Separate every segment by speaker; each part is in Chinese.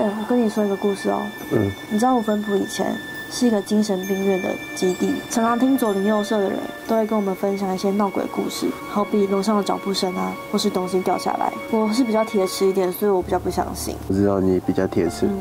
Speaker 1: 我跟你说一个故事哦。你知道五分埔以前是一个精神病院的基地，常常听左邻右舍的人都会跟我们分享一些闹鬼故事，好比楼上的脚步声啊，或是东西掉下来。我是比较铁齿一点，所以我比较不相信。
Speaker 2: 我知道你比较铁齿。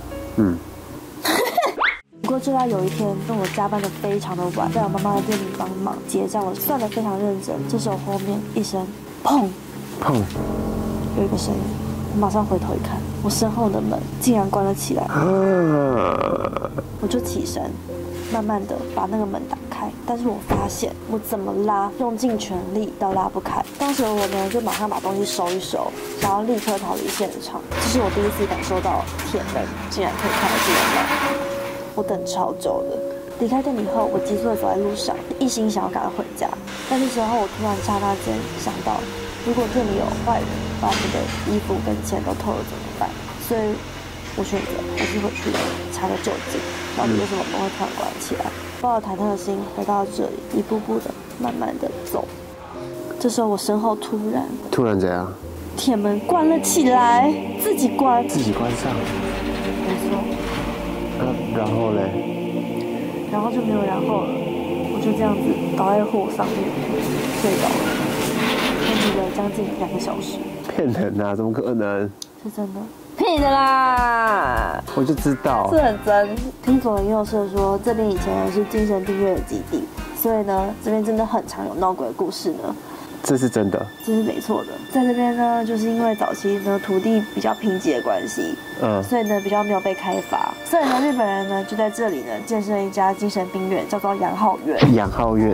Speaker 1: 不过就在有一天，跟我加班的非常的晚，在我妈妈的店里帮忙结账，我算得非常认真。这时候后面一声砰
Speaker 2: 砰，
Speaker 1: 有一个声音，我马上回头一看，我身后的门竟然关了起来。我就起身，慢慢的把那个门打开，但是我发现我怎么拉，用尽全力都拉不开。当时我呢就马上把东西收一收，想要立刻逃离现场。这是我第一次感受到铁门竟然可以看得进来。我等超久了。离开店里后，我急速的走在路上，一心想要赶快回家。但是之后，我突然刹那间想到，如果店里有坏人把我们的衣服跟钱都偷了怎么办？所以，我选择还是回去查个究竟，到底为什么门会突然关起来。抱着忐忑的心回到这里，一步步的、慢慢的走。这时候，我身后突然
Speaker 2: 怎样？
Speaker 1: 铁门关了起来，自己关
Speaker 2: 上。
Speaker 1: 没错。
Speaker 2: 然后嘞？
Speaker 1: 然后就没有然后了，我就这样子倒在货上面睡着了，昏迷了将近2个小时。
Speaker 2: 骗人啊！怎么可能？
Speaker 1: 是真的，骗你的啦！
Speaker 2: 我就知道，
Speaker 1: 是很真。听左邻右舍说，这边以前是精神病院的基地，所以呢，这边真的很常有闹鬼的故事呢。
Speaker 2: 这是真的，
Speaker 1: 这是没错的。在这边呢，就是因为早期呢土地比较贫瘠的关系，所以呢比较没有被开发，所以呢日本人呢就在这里呢建设了一家精神病院，叫做养浩院。养浩院。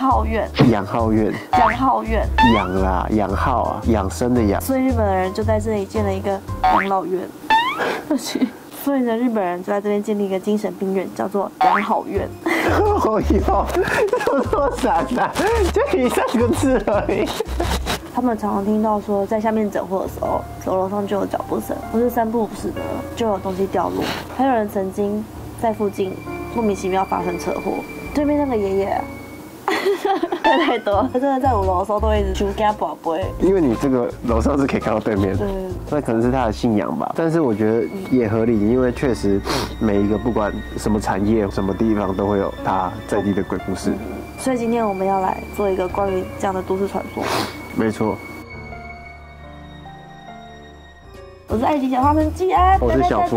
Speaker 1: 养浩啊，养生的养。所以日本人就在这里建了一个养老院。所以呢，日本人就在这边建立一个精神病院，叫做养好院。
Speaker 2: 哦哟，这么多闪啊，就你3个字而已。
Speaker 1: 他们常常听到说，在下面整货的时候，走楼上就有脚步声，或是3不5时呢就有东西掉落。还有人曾经在附近莫名其妙发生车祸。对面那个爷爷啊。太多，他真的在5楼的时候都会一直求他宝贝。因
Speaker 2: 为你这个楼上是可以看到对面，
Speaker 1: 对，
Speaker 2: 那可能是他的信仰吧。但是我觉得也合理，因为确实每一个不管什么产业、什么地方都会有他在地的鬼故事。
Speaker 1: 所以今天我们要来做一个关于这样的都市传说。
Speaker 2: 没错。
Speaker 1: 我是爱情小花生季安，
Speaker 2: 我是小夫。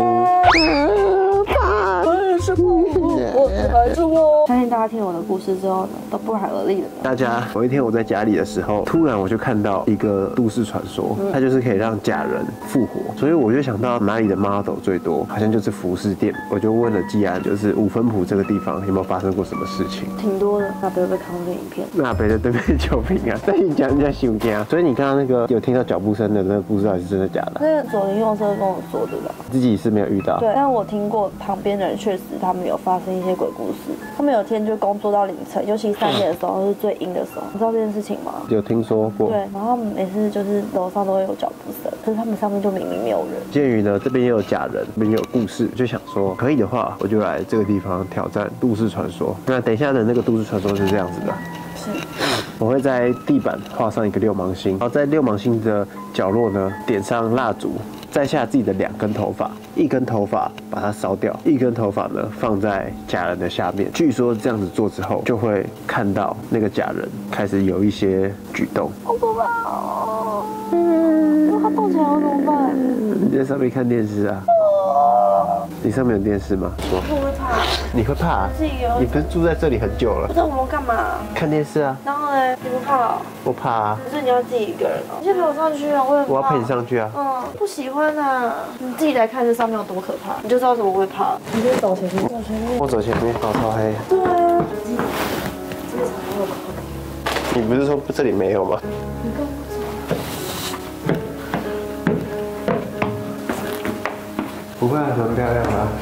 Speaker 1: 是我还是我。相信大家听了我的故事之后呢，都不寒而栗了。
Speaker 2: 大家有一天我在家里的时候，突然我就看到一个都市传说，它就是可以让假人复活，所以我就想到哪里的 model 最多，好像就是服饰店。我就问了季安，就是五分埔这个地方有没有发生过什么事情？
Speaker 1: 挺多的。那北有被看过这影片？
Speaker 2: 那北的对面救兵啊！但你讲人家心惊啊，所以你刚刚那个有听到脚步声的那个故事，还是真的假的？
Speaker 1: 那个左邻右舍跟我说的吧。
Speaker 2: 自己是没有遇到。
Speaker 1: 对，但我听过旁边的人确实他们有发生一些鬼故事。他们有天就工作到凌晨，尤其3点的时候是最阴的时候。你知道这件事情吗？
Speaker 2: 有听说过。
Speaker 1: 对，然后每次就是楼上都会有脚步声，可是他们上面就明明没有人。
Speaker 2: 鉴于呢这边也有假人，这边也有故事，就想说可以的话，我就来这个地方挑战都市传说。那等一下的那个都市传说是这样子的。
Speaker 1: 是。
Speaker 2: 我会在地板画上一个6芒星，然后在6芒星的角落呢点上蜡烛，摘下自己的2根头发，1根头发把它烧掉，1根头发呢放在假人的下面。据说这样子做之后，就会看到那个假人开始有一些举动。
Speaker 1: 好可怕哦！如果他动起来了怎么办？
Speaker 2: 你在上面看电视啊？你上面有电视吗？说。
Speaker 1: 我会怕。
Speaker 2: 你会怕？
Speaker 1: 自己有。
Speaker 2: 你不是住在这里很久了？
Speaker 1: 在5楼干嘛？
Speaker 2: 看电视啊。
Speaker 1: 然后呢？你不怕哦？
Speaker 2: 我怕啊。
Speaker 1: 可是你要自己一个人哦。你先陪我上去啊！我也怕。
Speaker 2: 我要陪你上去啊。
Speaker 1: 不喜欢啊。你自己来看这上面有多可怕，你就知道为什么会怕。你就走前面，走前面。
Speaker 2: 我走前面，好超黑。
Speaker 1: 对啊。这个才有可怕。
Speaker 2: 你不是说这里没有吗？
Speaker 1: 你跟我走。
Speaker 2: 不会啊，很漂亮啊。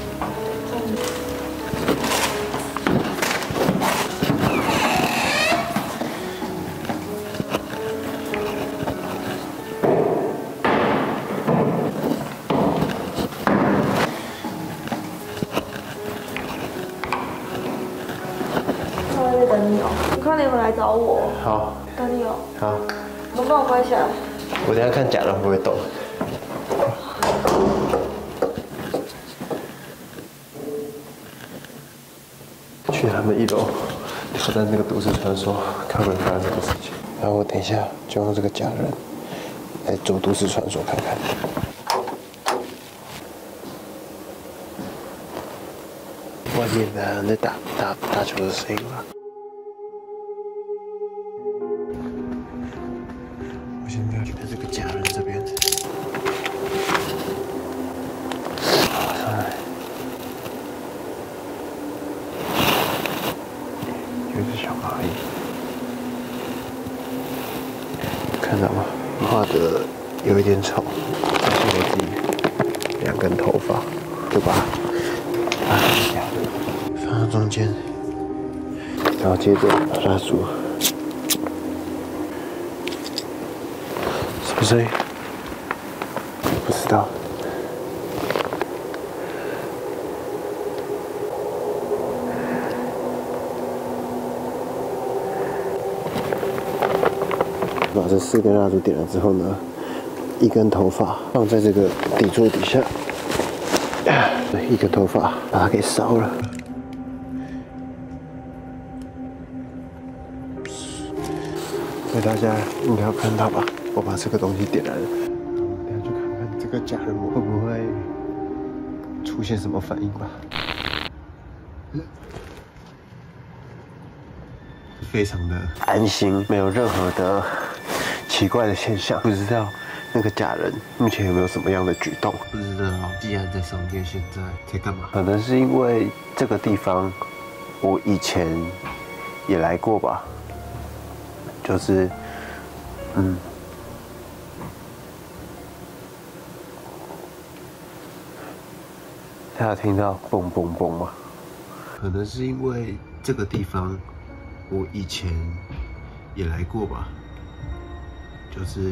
Speaker 1: 在外面等你哦，你快点回来找我。
Speaker 2: 好。
Speaker 1: 等你哦。
Speaker 2: 好。
Speaker 1: 门帮我关起来。
Speaker 2: 我等一下看假人会不会动。 去他们1楼挑战这个都市传说，看会发生什么事情。然后我等一下就用这个假人来做都市传说看看。外面的人在打球的声音吧。我先不要去看这个假人这边。上来。有一只小蚂蚁，看到吗？画的有一点丑，但是我自己2根头发，就把它放到中间，然后接着把蜡烛，什么声音？不知道。把这4根蜡烛点了之后呢，1根头发放在这个底座底下，1根头发把它给烧了。所以大家应该要看到吧？我把这个东西点燃了，等下去看看这个假人会不会出现什么反应吧。非常的安心，没有任何的奇怪的现象。不知道那个假人目前有没有什么样的举动？不知道既然在上面，现在在干嘛？可能是因为这个地方我以前也来过吧，就是大家有听到蹦蹦蹦吗？可能是因为这个地方我以前也来过吧，就是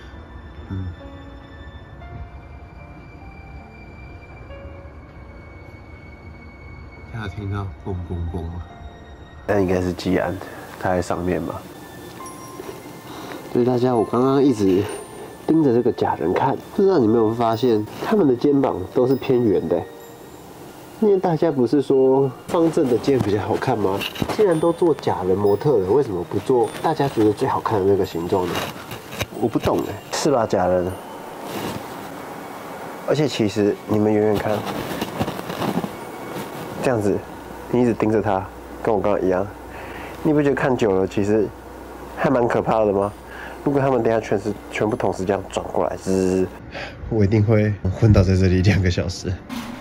Speaker 2: 大家有听到蹦蹦蹦吗？那应该是基安，他在上面吧。所以大家，我刚刚一直盯着这个假人看，不知道你们有没有发现，他们的肩膀都是偏圆的。因为大家不是说方正的肩比较好看吗？既然都做假人模特了，为什么不做大家觉得最好看的那个形状呢？我不懂哎，是吧，假人？而且其实你们远远看，这样子，你一直盯着他，跟我刚刚一样，你不觉得看久了其实还蛮可怕的吗？如果他们等一下全部同时这样转过来，我一定会昏倒在这里2个小时。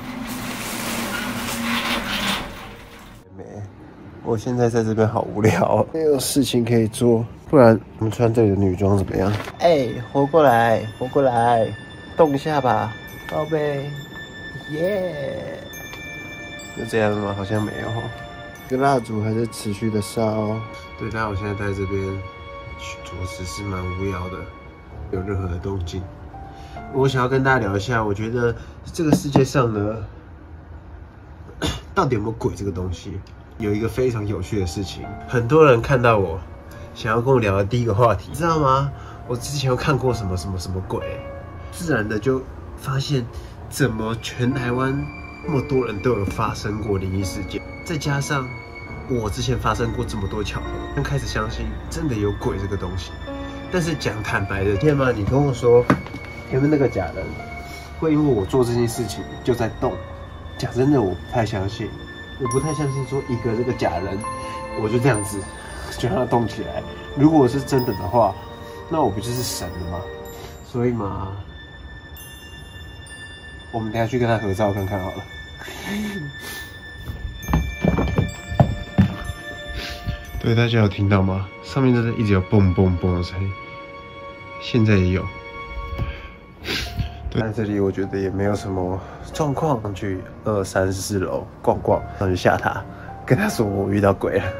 Speaker 2: 我现在在这边好无聊，没有事情可以做，不然我们穿这里的女装怎么样？活过来，活过来，动一下吧，宝贝，耶！就这样了吗？好像没有。这个蜡烛还在持续的烧。对，但我现在在这边，着实是蛮无聊的，没有任何的动静。我想要跟大家聊一下，我觉得这个世界上呢，到底有没有鬼这个东西？有一个非常有趣的事情，很多人看到我想要跟我聊的第一个话题，你知道吗？我之前有看过什么鬼，自然的就发现，怎么全台湾那么多人都有发生过灵异事件，再加上我之前发生过这么多巧合，就开始相信真的有鬼这个东西。但是讲坦白的，天妈，你跟我说有没有那个假人会因为我做这件事情就在动？讲真的，我不太相信。我不太相信说一个这个假人，我就这样子就让他动起来。如果是真的的话，那我不就是神了吗？所以嘛，我们等一下去跟他合照看看好了。对，大家有听到吗？上面真的一直有蹦蹦蹦的声音，现在也有。对，在这里我觉得也没有什么状况，上去2、3、4楼逛逛，然后就吓他，跟他说我遇到鬼了。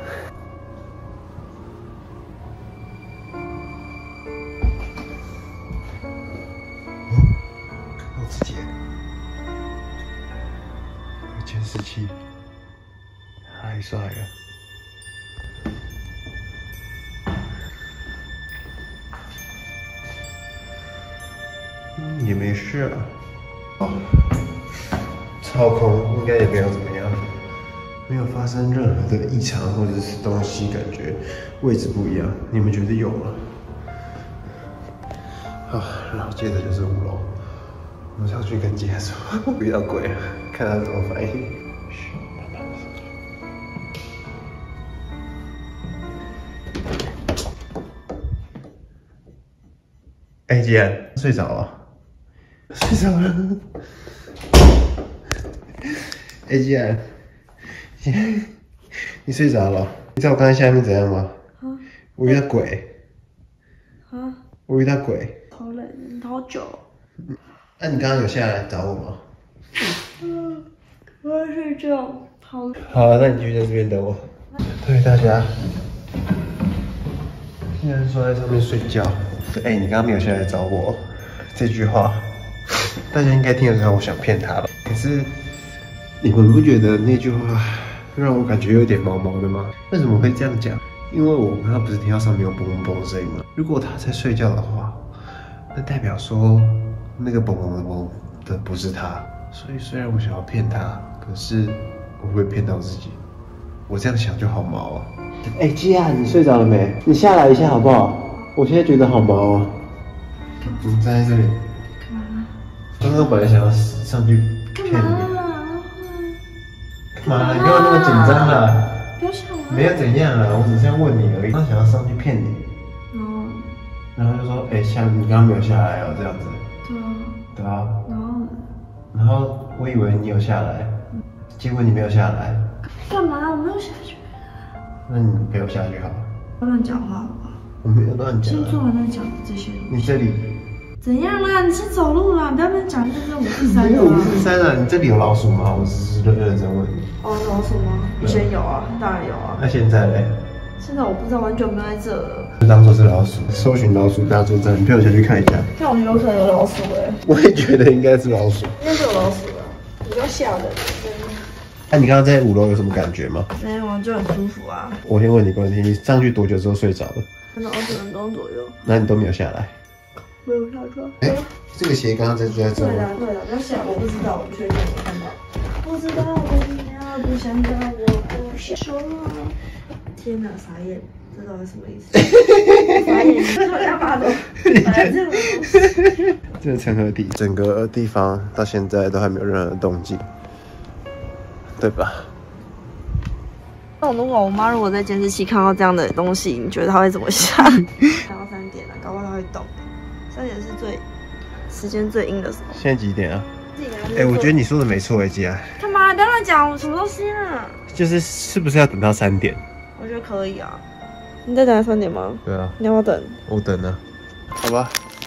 Speaker 2: 看到自己，有监视器，太帅了。也没事啊。操控应该也没有怎么样。 没有发生任何的异常或者是东西感觉位置不一样，你们觉得有吗？好，然后接着就是5楼，我们上去跟姐说遇到鬼了，看她怎么反应。哎，姐，睡着了，睡着了。哎，姐，你睡着了？你知道我刚才下面怎样吗？我遇到鬼。我遇到鬼。
Speaker 1: 好冷，好久。
Speaker 2: 那你刚刚有下来找我吗？
Speaker 1: 我要睡觉。好。
Speaker 2: 好，那你继续在这边等我。对大家，现在说在上面睡觉。哎，你刚刚没有下来找我，这句话，大家应该听得出来我想骗他吧？可是你们不觉得那句话让我感觉有点毛毛的吗？为什么会这样讲？因为我刚刚不是听到上面有嘣嘣嘣的声音吗？如果他在睡觉的话，那代表说那个嘣嘣嘣的不是他。所以虽然我想要骗他，可是我会骗到自己。我这样想就好毛啊！哎，基亚，你睡着了没？你下来一下好不好？我现在觉得好毛啊！你站在这里。干嘛？刚刚本来想要上去骗你。干嘛？你干嘛那么紧张啊？
Speaker 1: 不要想了。
Speaker 2: 没有怎样啊，我只是要问你而已。他想要上去骗你。然后就说，哎，你刚刚没有下来哦，这样子。对啊。对啊。然后我以为你有下来，结果你没有下来。
Speaker 1: 干嘛？我没有下去。
Speaker 2: 那你陪我下去好了。
Speaker 1: 不要乱讲话好不好？
Speaker 2: 我没有乱讲。
Speaker 1: 先做完再讲这些。
Speaker 2: 你这里。
Speaker 1: 怎样啦？你先走路啦，不要乱讲，就是543。
Speaker 2: 没有543啊！你这里有老鼠吗？我只是认真问你。
Speaker 1: 哦，老鼠吗？以前有啊，当然有啊。
Speaker 2: 那现在嘞？
Speaker 1: 现在我不知道，完全没有在这了。
Speaker 2: 就当做是老鼠，搜寻老鼠大作战，你陪我下去看一下。
Speaker 1: 但我觉得有可能有老鼠哎。
Speaker 2: 我也觉得应该是老鼠。
Speaker 1: 应该是有老鼠的，比较吓人。
Speaker 2: 那你刚刚在5楼有什么感觉吗？
Speaker 1: 没有，就很舒服啊。
Speaker 2: 我先问你个问题，你上去多久之后睡着了？
Speaker 1: 可能20分钟左右。
Speaker 2: 那你都没有下来？
Speaker 1: 没有下车。
Speaker 2: 哎，这个鞋刚刚在这。
Speaker 1: 对的，不要下，我不知道，我确定没看到。不知道的你要不想到，我不想说。天哪，傻眼，这到底什么意思？傻眼，你说要把我摆这种东西。
Speaker 2: 这是成何体？整个地方到现在都还没有任何动静，对吧？
Speaker 1: 那如果我妈如果在监视器看到这样的东西，你觉得她会怎么想？看到3点了，搞不好她会动。3点是时间最阴的时候。
Speaker 2: 现在几点啊？哎，我觉得你说的没错，姐啊。
Speaker 1: 干嘛？不要乱讲，什么东西啊？
Speaker 2: 是不是要等到3点？
Speaker 1: 我觉得可以啊。你在等3点吗？
Speaker 2: 对啊。
Speaker 1: 你要不要等？
Speaker 2: 我等啊。好吧。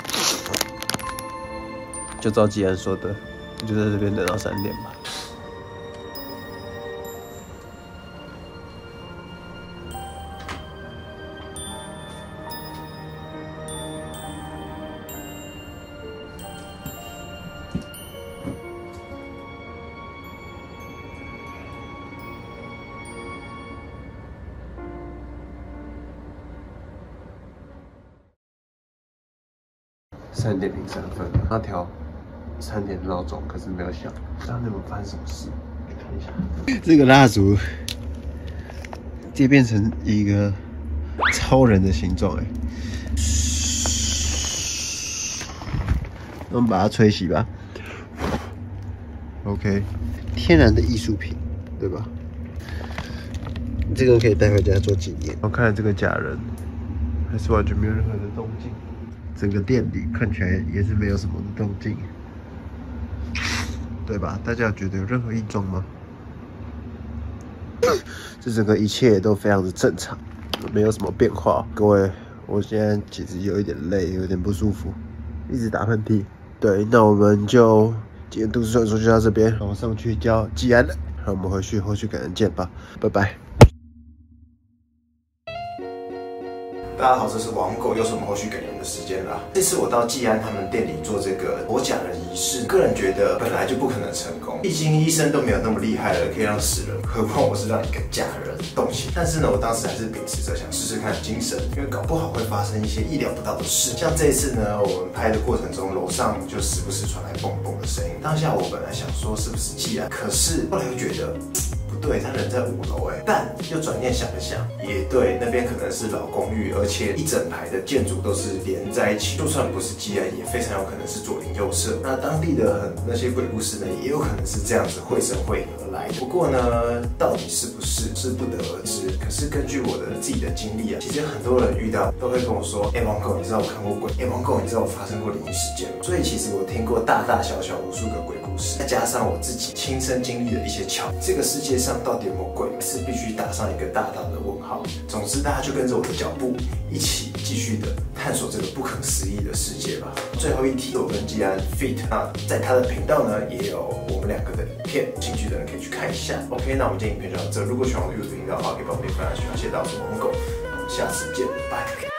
Speaker 2: 就照季安说的，就在这边等到3点吧。3点03分，他调3点的闹钟，可是没有响。刚刚有没有发生什么事？去看一下。这个蜡烛，这变成一个超人的形状，哎。我们把它吹熄吧。OK， 天然的艺术品，对吧？这个可以带回家做纪念。我看这个假人，还是完全没有任何的动静。整个店里看起来也是没有什么的动静，对吧？大家觉得有任何异状吗？这整个一切都非常的正常，没有什么变化。各位，我现在其实有一点累，有点不舒服，一直打喷嚏。对，那我们就今天都市传说就到这边，我上去叫季安了，那我们回去后续可能见吧，拜拜。
Speaker 3: 大家好，这是王狗，又是我们后续给人的时间啦。这次我到季安他们店里做这个活假人仪式，个人觉得本来就不可能成功，毕竟医生都没有那么厉害了，可以让死人，何况我是让一个假人动情。但是呢，我当时还是秉持着想试试看的精神，因为搞不好会发生一些意料不到的事。像这一次呢，我们拍的过程中，楼上就时不时传来蹦蹦的声音。当下我本来想说是不是季安，可是后来又觉得。不不对，他人在5楼哎，但又转念想了想，也对，那边可能是老公寓，而且一整排的建筑都是连在一起，就算不是基安，也非常有可能是左邻右舍。那当地的那些鬼故事呢，也有可能是这样子绘声绘影而来。不过呢，到底是不是不得而知。可是根据我的自己的经历啊，其实很多人遇到都会跟我说，王狗，你知道我看过鬼？王狗，你知道我发生过灵异事件吗？所以其实我听过大大小小无数个鬼故事，再加上我自己亲身经历的一些巧，这个世界上到底有没有鬼，是必须打上一个大大的问号。总之，大家就跟着我的脚步，一起继续的探索这个不可思议的世界吧。最后一题，我跟基安 Fit， 那在他的频道呢，也有我们2个的影片，有兴趣的人可以去看一下。OK， 那我们今天影片就到这。如果喜欢我的 YouTube 频道的话，可以帮我点分享，谢谢大家，我是王狗，我们下次见，拜。